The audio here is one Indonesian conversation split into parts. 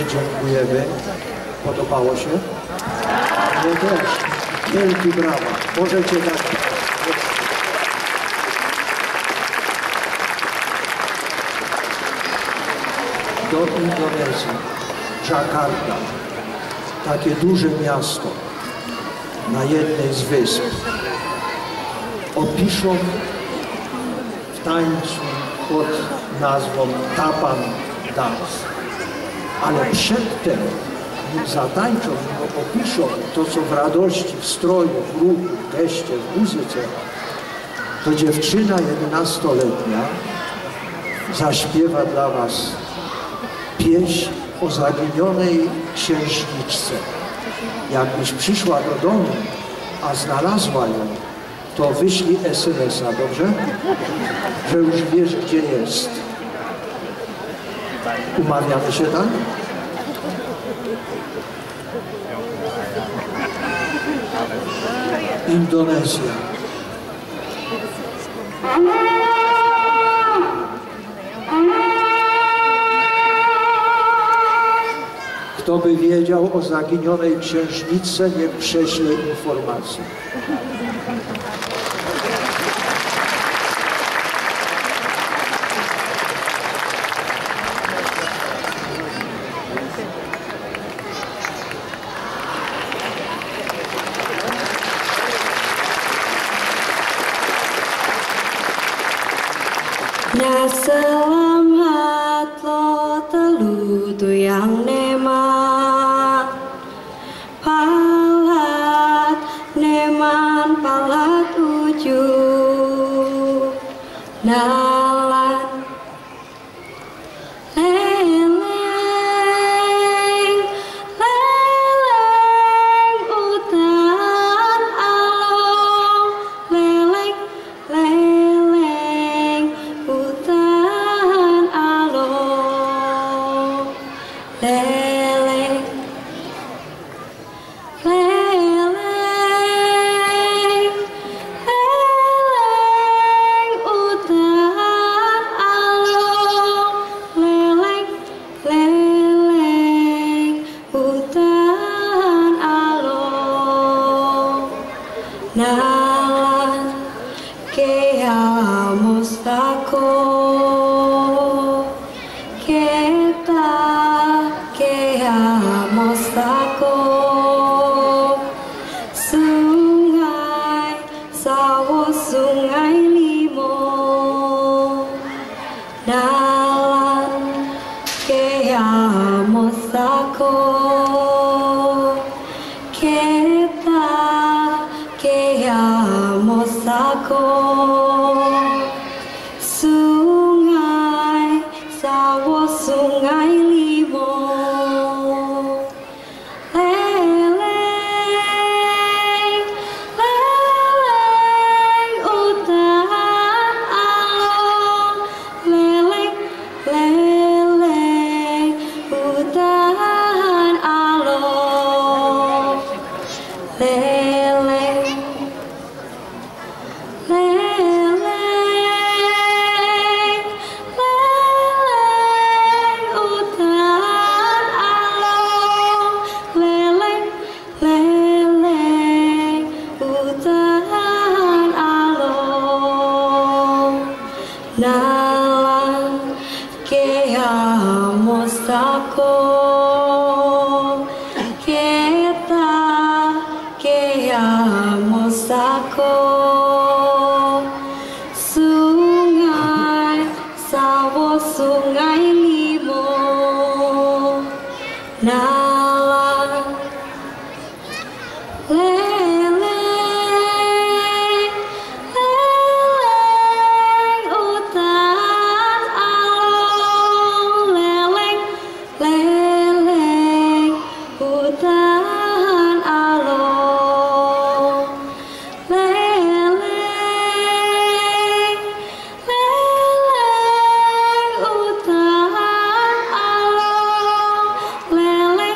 dziękujemy. Podobało się? Mnie też. Wielki brawa. Możecie dać. Do Indonezji, Jakarta, takie duże miasto na jednej z wysp, opiszą w tańcu pod nazwą Tapan Dance. Ale przedtem, nim zatańczą, nim opiszą to, co w radości, w stroju, w ruchu, w geście, w muzyce, to dziewczyna 11-letnia zaśpiewa dla was pieśń o zaginionej księżniczce. Jakbyś przyszła do domu, a znalazła ją, to wyślij SMS-a, dobrze? Że już wiesz, gdzie jest. Umawiamy się tak? Indonezja. Kto by wiedział o zaginionej księżniczce, niech prześle informację. Nah selamat lo teludu yang neman palat neman palat uju nalan leleng leleng utan along leleng leleng utan along leleng leleng leleng utan along leleng leleng utan along nalan kea mustako kita kea mustako sungai sawo sungai limo nalan kea mustako kita kea mustako sungai sawo sungai limo leleng leleng utan along leleng leleng utan along leleng leleng leleng utan along leleng leleng utan along nalan kea mustako kita kea mustako sungai sawo sungai limo nalan leleng leleng utan along leleng leleng utan along leleng leleng utan along leleng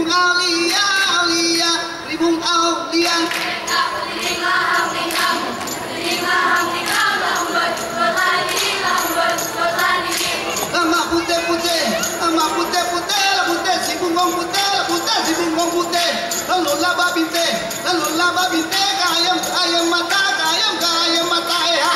ribung aulia, aulia, ribung aulia. Ama putih-putih, ama putih-putih, la putih si bunggong putih, la putih si bunggong putih. Lalu laba binte, kayam mata, kayam mata eha.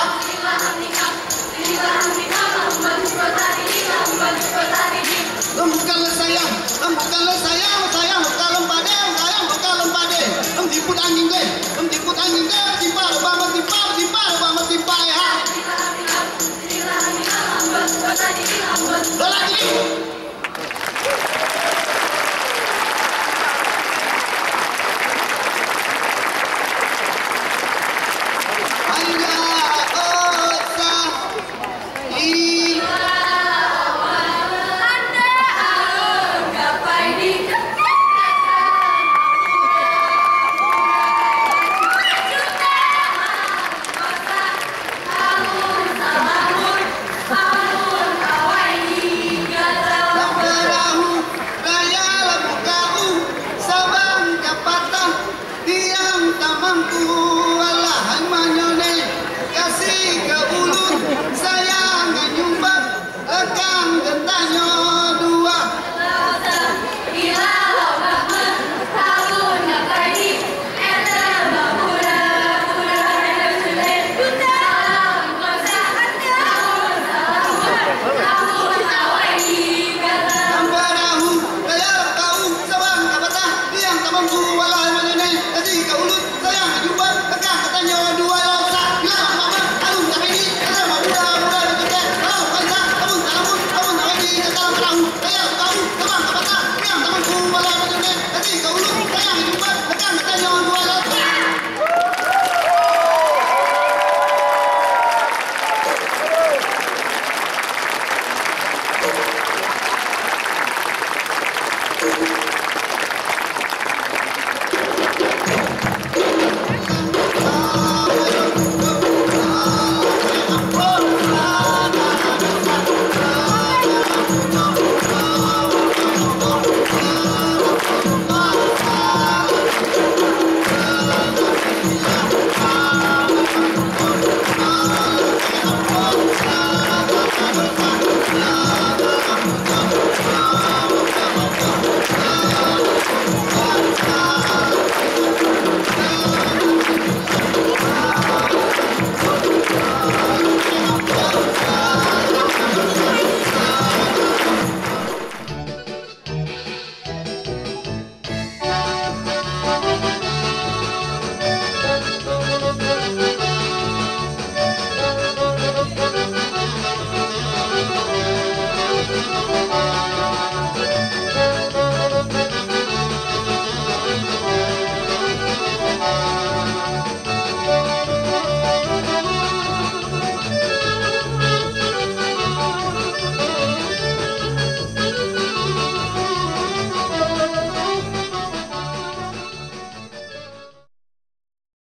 Lembukanlah sayang, sayang kalem pade, kalem pade. Empiput angin deh, timpa eha. Lagi.